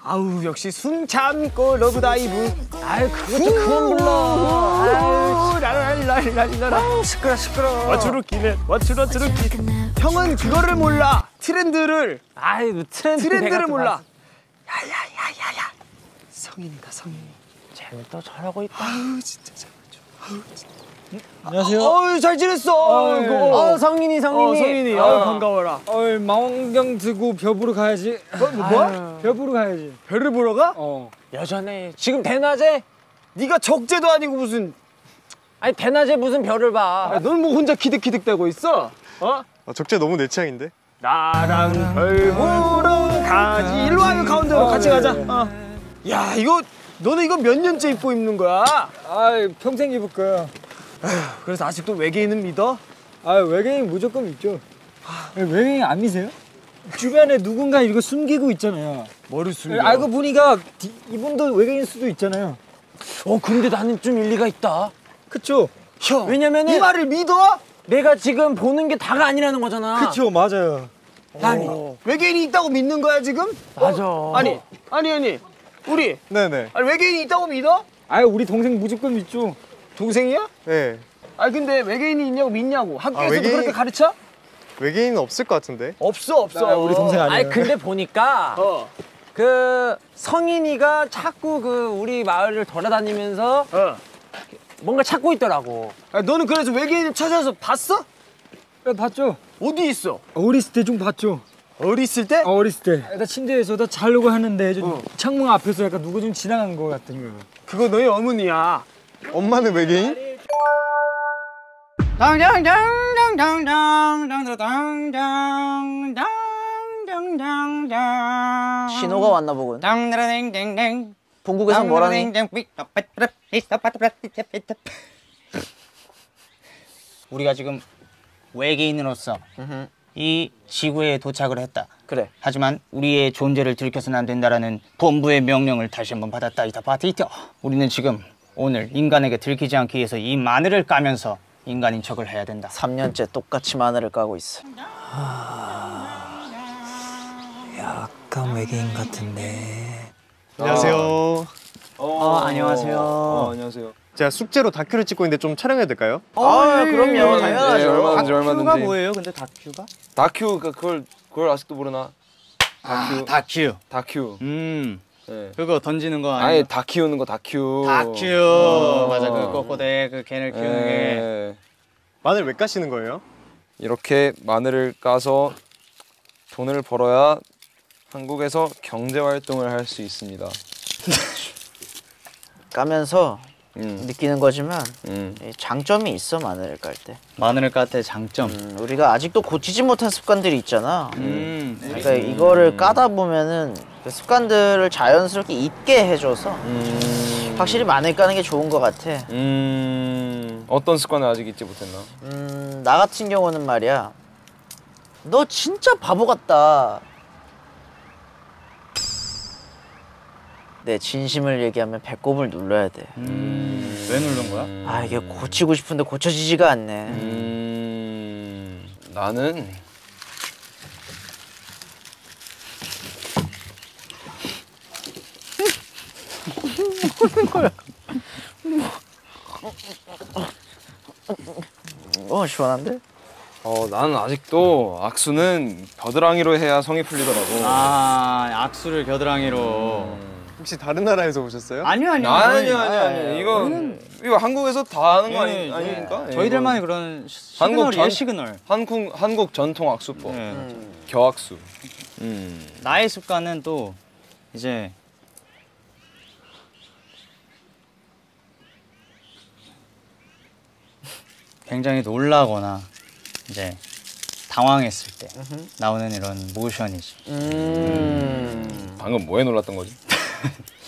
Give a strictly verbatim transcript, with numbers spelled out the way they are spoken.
아우 역시 숨 참고 러브 다이브. 아유 그거 좀 그만 불러. 아유 랄랄랄랄랄라. 아우 시끄러 시끄러. 와추루키네 와추루추루키. 형은 그거를 몰라. 트렌드를. 아이 뭐 트렌드 트렌드를 몰라. 야야야야야. 성인이다 성인이. 쟤는 또 저러고 있다. 아우 진짜 잘맞죠. 아우 진짜. 안녕하세요. 어유 잘 지냈어. 어이구. 어 성인이 성인이. 어, 성인이. 어, 반가워라. 어이 망원경 들고 벼 보러 가야지. 뭐? 뭐? 벼 보러 가야지. 별을 보러 가? 어. 여전해. 지금 대낮에? 네가 적재도 아니고 무슨. 아니 대낮에 무슨 별을 봐. 넌 뭐 혼자 키득키득대고 있어? 어? 아, 적재 너무 내 취향인데? 나랑 별 보러 가지. 일로 와요 가운데로 어, 같이 네, 가자. 네. 어. 야 이거 너는 이거 몇 년째 입고 입는 거야? 아이 평생 입을 거야. 그래서 아직도 외계인은 믿어? 아 외계인 무조건 믿죠. 외계인 안 믿으세요? 주변에 누군가 이거 숨기고 있잖아요. 뭐를 숨겨? 알고 보니까 디, 이분도 외계인 수도 있잖아요. 어 근데 나는 좀 일리가 있다. 그쵸? 형 왜냐면은 이 말을 믿어? 내가 지금 보는 게 다가 아니라는 거잖아. 그쵸, 맞아요. 아니 외계인이 있다고 믿는 거야 지금? 맞아. 아니 아니 아니 우리 네네. 아니 외계인이 있다고 믿어? 아유 우리 동생 무조건 믿죠. 동생이야? 네. 아니 근데 외계인이 있냐고 믿냐고 학교에서도 아, 외계인... 그렇게 가르쳐? 외계인은 없을 것 같은데? 없어 없어. 아, 우리 동생 아니에요. 아니 근데 보니까 어. 그 성인이가 자꾸 그 우리 마을을 돌아다니면서 어. 뭔가 찾고 있더라고. 아, 너는 그래서 외계인을 찾아서 봤어? 네, 봤죠. 어디 있어? 어렸을 때 좀 봤죠. 어렸을 때? 어렸을 때. 나 침대에서 나 자려고 하는데 좀 어. 창문 앞에서 약간 누구 좀 지나간 거 같은 거. 그거 너희 어머니야. 엄마는 외계인? 신호가 왔나 보군. 본국에서 뭐라니? 우리가 지금 외계인으로서 이 지구에 도착을 했다. 그래. 하지만 우리의 존재를 들켜서는 안 된다라는 본부의 명령을 다시 한번 받았다. 이다 바티터. 우리는 지금 오늘 인간에게 들키지 않기 위해서 이 마늘을 까면서 인간인 척을 해야 된다. 삼 년째 똑같이 마늘을 까고 있어. 약간 외계인 같은데. 안녕하세요. 어, 안녕하세요. 어, 안녕하세요. 제가 숙제로 다큐를 찍고 있는데 좀 촬영해도 될까요? 아, 그럼요. 네, 당연하죠. 얼마든지 다큐가 얼마든지. 뭐예요? 근데 다큐가? 다큐 그- 그걸 그걸 아직도 모르나? 다큐. 다큐. 다큐. 음. 네. 그거 던지는 거 아예 아니야? 다 키우는 거 다큐. 다큐. 어. 맞아. 그 꼬꼬대 그 개를 키우는 게. 네. 마늘 왜 까시는 거예요? 이렇게 마늘을 까서 돈을 벌어야 한국에서 경제 활동을 할 수 있습니다. 까면서 음. 느끼는 거지만 음. 이 장점이 있어 마늘을 깔 때. 마늘을 까 때 장점. 음, 우리가 아직도 고치지 못한 습관들이 있잖아. 음. 그러니까 이거를 까다 보면은 그 습관들을 자연스럽게 잊게 해줘서 음. 확실히 마늘 까는 게 좋은 것 같아. 음. 어떤 습관을 아직 잊지 못했나? 음, 나 같은 경우는 말이야. 너 진짜 바보 같다. 내 진심을 얘기하면 배꼽을 눌러야 돼. 음. 왜 누른 거야? 아 이게 고치고 싶은데 고쳐지지가 않네. 음. 나는 어 시원한데? 어 나는 아직도 악수는 겨드랑이로 해야 성이 풀리더라고. 아, 악수를 겨드랑이로. 혹시 다른 나라에서 오셨어요? 아니요, 아니요. 아니요, 아니요, 아니요. 이거 이거 한국에서 다 하는 거 아니, 예, 아닙니까? 예. 저희들만의 그런 한국 시그널이에요, 전- 시그널. 한국 한국 전통 악수법. 예. 겨악수. 음. 나의 습관은 또 이제 굉장히 놀라거나 이제 당황했을 때 나오는 이런 모션이지. 음. 방금 뭐에 놀랐던 거지?